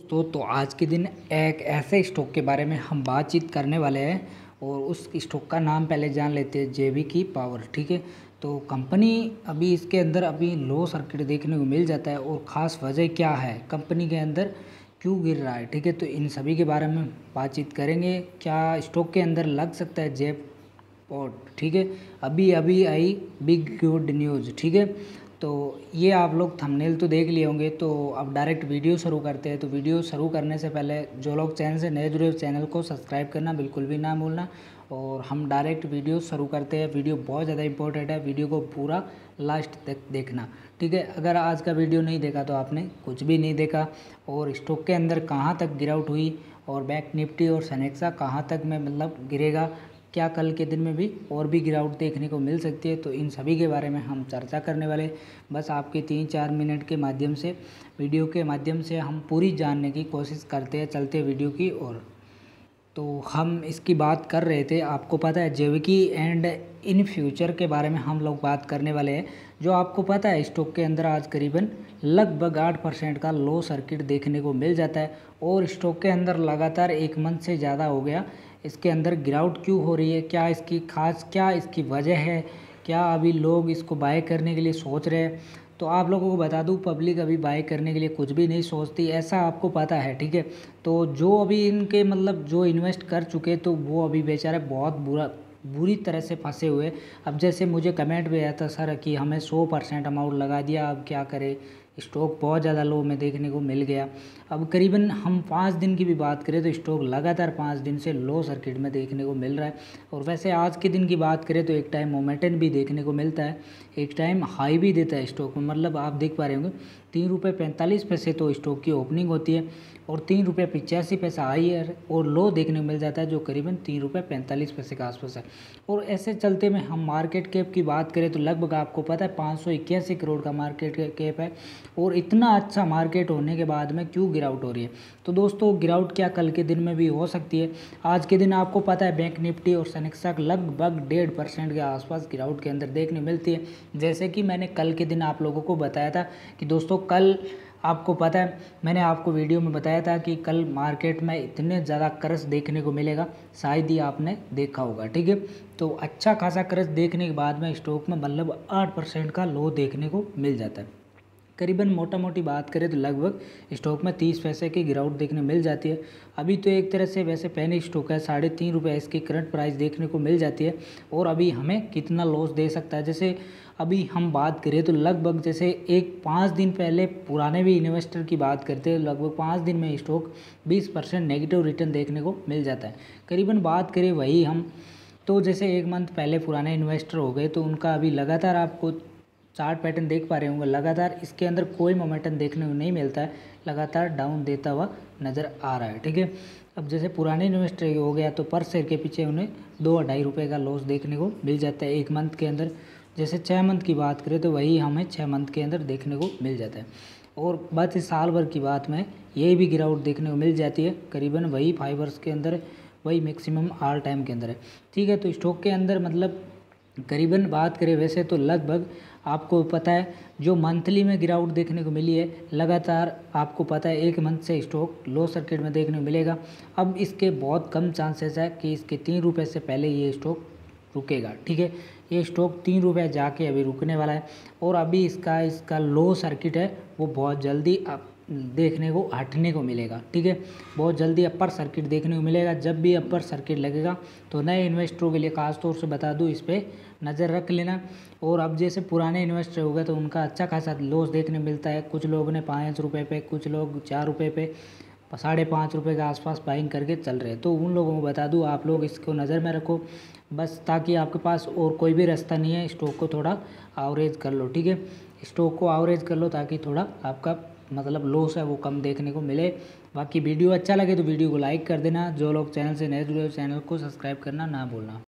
तो आज के दिन एक ऐसे स्टॉक के बारे में हम बातचीत करने वाले हैं और उस स्टॉक का नाम पहले जान लेते हैं, जेवीके पावर। ठीक है, तो कंपनी अभी इसके अंदर अभी लो सर्किट देखने को मिल जाता है और ख़ास वजह क्या है, कंपनी के अंदर क्यों गिर रहा है। ठीक है, तो इन सभी के बारे में बातचीत करेंगे। क्या स्टॉक के अंदर लग सकता है जेब पॉट। ठीक है, अभी अभी आई बिग गुड न्यूज़। ठीक है, तो ये आप लोग थंबनेल तो देख लिए होंगे, तो अब डायरेक्ट वीडियो शुरू करते हैं। तो वीडियो शुरू करने से पहले जो लोग चैनल से नए जुड़े, चैनल को सब्सक्राइब करना बिल्कुल भी ना भूलना। और हम डायरेक्ट वीडियो शुरू करते हैं। वीडियो बहुत ज़्यादा इंपॉर्टेंट है, वीडियो को पूरा लास्ट तक देखना। ठीक है, अगर आज का वीडियो नहीं देखा तो आपने कुछ भी नहीं देखा। और स्टॉक के अंदर कहाँ तक गिरावट हुई और बैंक निफ्टी और सेनेक्सा कहाँ तक में मतलब गिरेगा, क्या कल के दिन में भी और भी गिरावट देखने को मिल सकती है, तो इन सभी के बारे में हम चर्चा करने वाले। बस आपके 3-4 मिनट के माध्यम से, वीडियो के माध्यम से हम पूरी जानने की कोशिश करते हैं चलते वीडियो की ओर। तो हम इसकी बात कर रहे थे, आपको पता है जेवीके एंड इन फ्यूचर के बारे में हम लोग बात करने वाले हैं। जो आपको पता है स्टॉक के अंदर आज करीबन लगभग 8% का लो सर्किट देखने को मिल जाता है और स्टॉक के अंदर लगातार 1 मंथ से ज़्यादा हो गया इसके अंदर गिरावट क्यों हो रही है, क्या इसकी खास क्या इसकी वजह है, क्या अभी लोग इसको बाय करने के लिए सोच रहे हैं। तो आप लोगों को बता दूं, पब्लिक अभी बाय करने के लिए कुछ भी नहीं सोचती, ऐसा आपको पता है। ठीक है, तो जो अभी इनके मतलब जो इन्वेस्ट कर चुके तो वो अभी बेचारे बहुत बुरी तरह से फंसे हुए। अब जैसे मुझे कमेंट भी आया था, सर कि हमें 100% अमाउंट लगा दिया, अब क्या करें, स्टॉक बहुत ज़्यादा लो में देखने को मिल गया। अब करीबन हम 5 दिन की भी बात करें तो स्टॉक लगातार 5 दिन से लो सर्किट में देखने को मिल रहा है। और वैसे आज के दिन की बात करें तो एक टाइम मोमेंटम भी देखने को मिलता है, एक टाइम हाई भी देता है स्टॉक में। मतलब आप देख पा रहे होंगे ₹3.45 तो स्टॉक की ओपनिंग होती है और ₹3.85 हाई है और लो देखने को मिल जाता है जो करीबन ₹3.45 के आसपास है। और ऐसे चलते में हम मार्केट कैप की बात करें तो लगभग आपको पता है 581 करोड़ का मार्केट कैप है। और इतना अच्छा मार्केट होने के बाद में क्यों गिरावट हो रही है, तो दोस्तों गिरावट क्या कल के दिन में भी हो सकती है। आज के दिन आपको पता है बैंक निफ्टी और सेनेक्सा लगभग 1.5% के आसपास गिरावट के अंदर देखने मिलती है। जैसे कि मैंने कल के दिन आप लोगों को बताया था कि दोस्तों कल आपको पता है, मैंने आपको वीडियो में बताया था कि कल मार्केट में इतने ज़्यादा क्रश देखने को मिलेगा, शायद ही आपने देखा होगा। ठीक है, तो अच्छा खासा क्रश देखने के बाद में स्टॉक में मतलब 8% का लो देखने को मिल जाता है। करीबन मोटा मोटी बात करें तो लगभग स्टॉक में 30 पैसे की गिरावट देखने मिल जाती है। अभी तो एक तरह से वैसे पैनिक स्टॉक है, ₹3.5 इसकी करंट प्राइस देखने को मिल जाती है। और अभी हमें कितना लॉस दे सकता है, जैसे अभी हम बात करें तो लगभग जैसे 5 दिन पहले पुराने भी इन्वेस्टर की बात करते हैं, लगभग 5 दिन में स्टॉक 20% नेगेटिव रिटर्न देखने को मिल जाता है। करीबन बात करें वही हम तो जैसे 1 मंथ पहले पुराने इन्वेस्टर हो गए तो उनका अभी लगातार आपको चार्ट पैटर्न देख पा रहे होंगे, लगातार इसके अंदर कोई मोमेंटम देखने को नहीं मिलता है, लगातार डाउन देता हुआ नज़र आ रहा है। ठीक है, अब जैसे पुराने इन्वेस्टर हो गया तो पर शेयर के पीछे उन्हें ₹2-2.5 का लॉस देखने को मिल जाता है 1 मंथ के अंदर। जैसे 6 मंथ की बात करें तो वही हमें 6 मंथ के अंदर देखने को मिल जाता है। और बात इस साल भर की बात में यही भी गिरावट देखने को मिल जाती है, करीबन वही 5 वर्ष के अंदर वही मैक्सिमम ऑल टाइम के अंदर है। ठीक है, तो स्टॉक के अंदर मतलब करीबन बात करें वैसे तो लगभग आपको पता है जो मंथली में गिरावट देखने को मिली है, लगातार आपको पता है 1 मंथ से स्टॉक लो सर्किट में देखने को मिलेगा। अब इसके बहुत कम चांसेस है कि इसके ₹3 से पहले ये स्टॉक रुकेगा। ठीक है, ये स्टॉक ₹3 जाके अभी रुकने वाला है और अभी इसका लो सर्किट है वो बहुत जल्दी देखने को हटने को मिलेगा। ठीक है, बहुत जल्दी अपर सर्किट देखने को मिलेगा। जब भी अपर सर्किट लगेगा तो नए इन्वेस्टरों के लिए खास तौर से बता दूं, इस पर नज़र रख लेना। और अब जैसे पुराने इन्वेस्टर हो गए तो उनका अच्छा खासा लॉस देखने मिलता है, कुछ लोगों ने ₹5 पे, कुछ लोग ₹4 पे, ₹5.5 के आसपास बाइंग करके चल रहे हैं। तो उन लोगों को बता दूं, आप लोग इसको नज़र में रखो बस, ताकि आपके पास और कोई भी रास्ता नहीं है, स्टॉक को थोड़ा एवरेज कर लो। ठीक है, स्टॉक को एवरेज कर लो ताकि थोड़ा आपका मतलब लॉस है वो कम देखने को मिले। बाकी वीडियो अच्छा लगे तो वीडियो को लाइक कर देना, जो लोग चैनल से नए जुड़े हो चैनल को सब्सक्राइब करना ना भूलना।